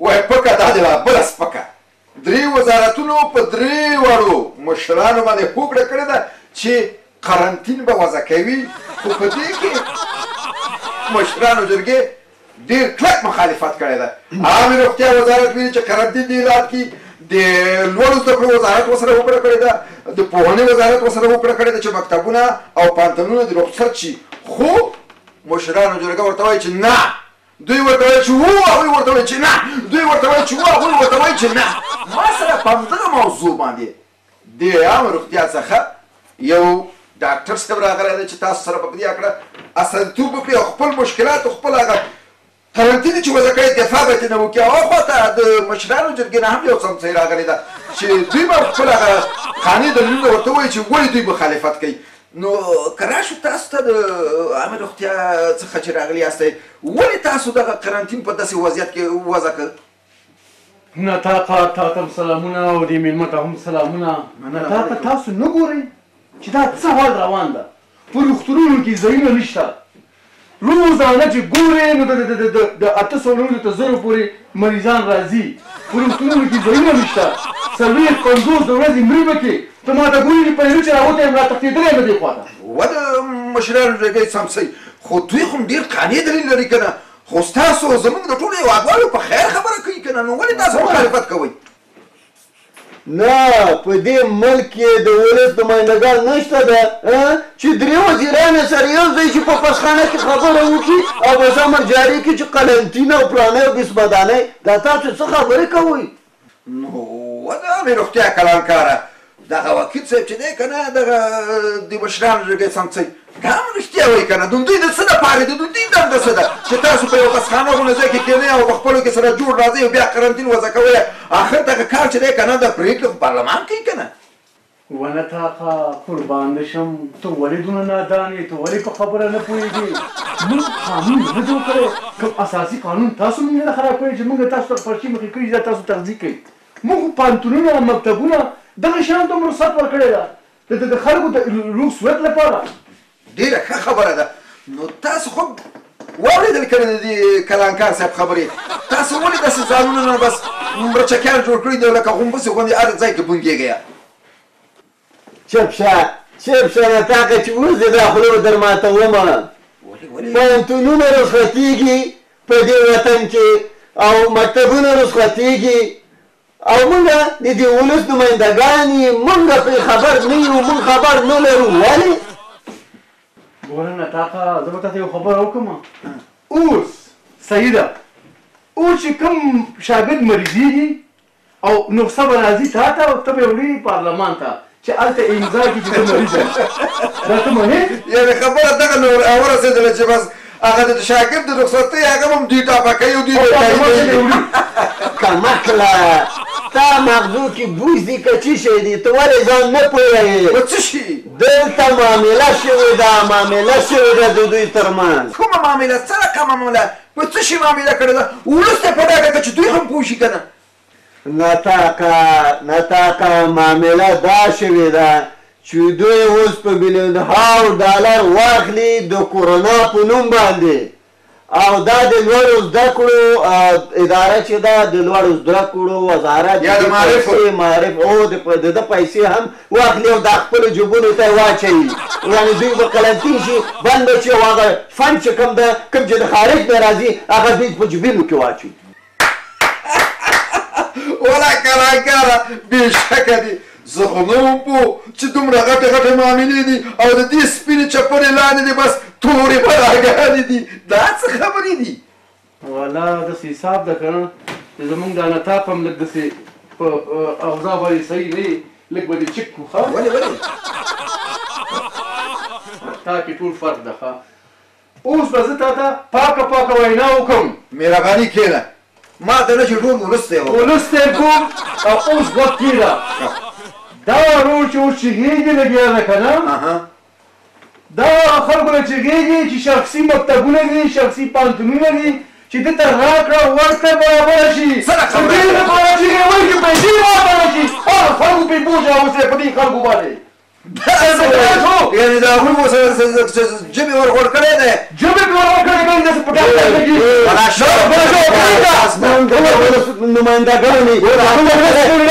وای پکه دا دی بله سپکه 3 وزارتونو په 3 واړو مشرانو باندې هوکړه کړې ده چې قرنطین به وضع کوي خو په دې کې مشرانو جرګې ډېر کلک مخالفت کړی ده عامې روغتیا وزارت ویلي چې قرنطین دې اعلان کړي د لوړو زده کړو وزارت ورسره هوکړه کړې ده د پوهنې وزارت ورسره هوکړه کړې ده چې مکتبونه او پوهنتونونه دې رخصت شي خو مشرانو جرګه ورته وایي چې نه دوی ورته وایي چې هو هغوی ورته وایي چې نه دوی ورته وایي چې هو هغوی ورته وایي چې نه ما سره په همدغه موضوع باندې د عامه روغتیا څخه یو ډاکټر صاحب راغلی دی چې تاسو سره به په دې هکله استازیتوب وکړي او خپل مشکلات او خپل هغه قرنطین چې وضع کړی دفاع به ترې نه وکړي او خواته د مشرانو جرګې نه هم یو څمڅۍ راغلې ده چې دوی به خپل هغه قانوني دلیلونه ورته ووایي چې ولې دوی مخالفت کوي نو که راشو تاسو ته د عامې روغتیا څخه چې راغلي یاستئ ولې تاسو دغه قرنطین په داسې وضعیت کې وضع کړ نطاقه تا ته سلامونه او دې مېلمه ته هم سلامونه نطاقه تاسو نه ګورئ چې دا څه حال روان ده په روغتونونو کې ځایونه نشته روزانه چې ګورې نو د 800 زرو پورې مریضان راځي په روغتونونو کې ځایونه نشته 40-50 د ورځې مري به کې ته ما ته ګورې چې په هیرو چې راوتی یم را تښتېدلی یم دې خواته وده مشرانو جرګې څمڅۍ خو دوی خو دېر قانع دلیل لري که نه خو ستاسو زموږ د ټولو هېوادوالو په خیر خبره کوي که نه نو ولې تاسو مخالفت کوئ نه په دې ملک کې د ولس نمایندګان نشته ده چې 3 وزیران سره یو ځای چې په پسخانه کې خبره وکړي او بس امر جاري کړي چې قرنطین او پلانې او بسمدانۍ دا تاسو څه خبرې کوئ نو وده عامې روغتیا کلانکاره دغه وکیل صاحب چې دی که نه دغه د مشرانو جرګې څمڅۍ دا هم رښتیا وایي که نه د دوی د څه دپاره دی د دوی دنده څه ده چې تاسو په یو بسخانه غوندې ځای کې کښېنئ او په خپلو کې سره جوړ راځئ او بیا قرنطین وضع کوئ آخر دغه کار چې دی که نه د پرېکړې خو پارلمان کوي که نه ونطاقه قربان دې شم ته ولې دونه نادان یې ته ولې په خبره نه پوهېږې موږ قانون نه جوړ کړی کوم اساسي قانون تاسو موږ نه خراب کړی چې موږ تاسو ته پرچې مخې کړي دا تاسو تغذیه کوي موږ پوهنتونونه او مکتبونه دغه شیانو ته مو رخصت ورکړې ده د خلکو د روغ صورت لپاره ډېره ښه خبره ده نو تاسو خو واورېدل که نه د دې کلانکار صاحب خبرې تاسو ولې داسې ځانونه نه بس مرچکیان جوړ کړي دي لکه غومبسې غوندې هر ځای کې بونګېږئ چپ شه نطاقه چې اوس دې دا خوله در ماتومه پوهنتونونه رخصتېږي په دې وطن کې او مکتبونه رخصتېږي او موږ د دې ولس نمایندګان یې موږ پرې خبر نه یو موږ خبر نه لرو ولې ګوره نطاقه زه به تاته یو خبره وکړم اوس صحیح ده اوس چې کوم شاګرد مریضېږي او نسخه به راځي تا ته او ته به یې وړي پارلمان ته چې هلته امضا کړي چې ته مریض یې دا ته مهم یعنې خبره دغه ورسېدله چې بس هغه د شاګرد د رخصتۍ هغه هم دوی ټاپه کوي او دوی کمکله تا مغزو کې بوزي که څه شی دی ته ولې ځان نه پوهوې په څه شي دلته معامله شوې ده د دوی ترمنځ کومه معامله څه رقم معامله په څه شي معامله کړې ده وروسته په ډاګه که چې دوی هم پوه شي که نه نطاقه معامله دا شوې ده چې دوی اوس په $1,000,000 واخلي د کورونا په نوم باندې او دا د لوړو زده کړو اداره چې ده د لوړو زده کړو وزارت یا د معارف او د ده پیسې هم واخلي او دا خپلو جیبونو ته یې واچوي یعنې دوی به قرنطین شي بند به شي او هغه فنډ چې کوم ده کوم چې د خارج نه راځي هغه دوی په جیبونو کې واچوي ولا کلانکاره بېشکه دي زه خو نه وم پوه چې دومره غټې معاملې دي او د دې سپینې چپنې لاندې دي بس تورې بلاګانې دي دا څه خبرې دي والا داسې حساب ده که نه چې زمونږ دا نطاق هم لږ داسې په اوضاع باندې صحیح نه یې لږ به دې چک کړو ښه ولې تا کې ټول فرق ده ښه اوس به زه تا ته پاکه وینا وکړم مهرباني کښېنه ما ته نه چې ټول ولس ته یې ولس ته یې کوم او اوس غوږ کېږده دا ورور چې اوس چغېږي لګیا ده که نه دا خلکو له چغېږي چې شخصي مکتبونه دي شخصي پوهنتونونه دي چې ده ته راکړه ورکړه برابره شي د دې لپاره چغې وایي چې پیسې رابره شي هغه خلکو پرې بوجه اوسئ په دې خلکو باندې یعنې د هغوی مو ژبې ورغوړ کړی دی ژبې مې ورغوړ کړی دی داسې نمایندگانی